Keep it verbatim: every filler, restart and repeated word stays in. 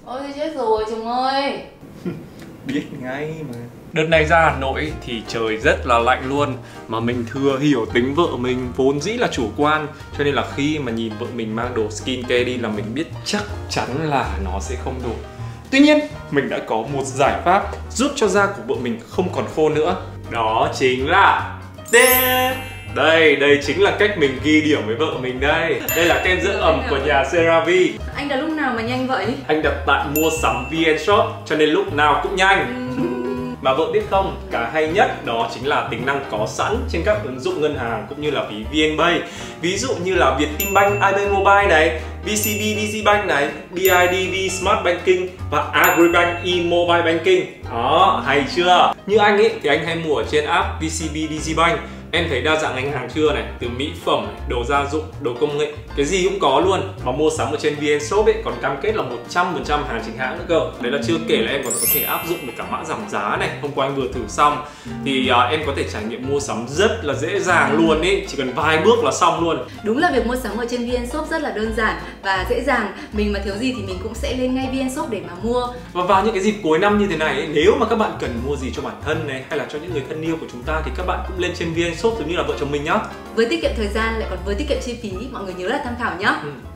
Ôi thì chết rồi chồng ơi. Biết ngay mà. Đợt này ra Hà Nội thì trời rất là lạnh luôn. Mà mình thừa hiểu tính vợ mình vốn dĩ là chủ quan. Cho nên là khi mà nhìn vợ mình mang đồ skincare đi là mình biết chắc chắn là nó sẽ không đủ. Tuy nhiên, mình đã có một giải pháp giúp cho da của vợ mình không còn khô nữa. Đó chính là đây, đây chính là cách mình ghi điểm với vợ mình đây. Đây là kem dưỡng ẩm của nhà CeraVe. Anh đặt lúc nào mà nhanh vậy? Anh đặt tại mua sắm vê en Shop cho nên lúc nào cũng nhanh. Mà vợ biết không, cái hay nhất đó chính là tính năng có sẵn trên các ứng dụng ngân hàng cũng như là ví vê en Pay. Ví dụ như là Vietinbank i Bank Mobile này, vê xê bê Digibank này, bê i đê vê Smart Banking và Agribank e-Mobile Banking. Đó, hay chưa? Như anh ấy thì anh hay mua ở trên app vê xê bê Digibank. Em thấy đa dạng ngành hàng chưa này, từ mỹ phẩm, đồ gia dụng, đồ công nghệ, cái gì cũng có luôn. Mà mua sắm ở trên vê en Shop ấy còn cam kết là một trăm phần trăm hàng chính hãng nữa cơ. Đấy là chưa kể là em còn có thể áp dụng được cả mã giảm giá này. Hôm qua anh vừa thử xong thì uh, em có thể trải nghiệm mua sắm rất là dễ dàng luôn ấy, chỉ cần vài bước là xong luôn. Đúng là việc mua sắm ở trên vê en Shop rất là đơn giản và dễ dàng. Mình mà thiếu gì thì mình cũng sẽ lên ngay vê en Shop để mà mua. Và vào những cái dịp cuối năm như thế này ấy, nếu mà các bạn cần mua gì cho bản thân này hay là cho những người thân yêu của chúng ta thì các bạn cũng lên trên vê en Shop giống như là vợ chồng mình nhá. Với tiết kiệm thời gian lại còn với tiết kiệm chi phí, mọi người nhớ là tham khảo nhá. Ừ.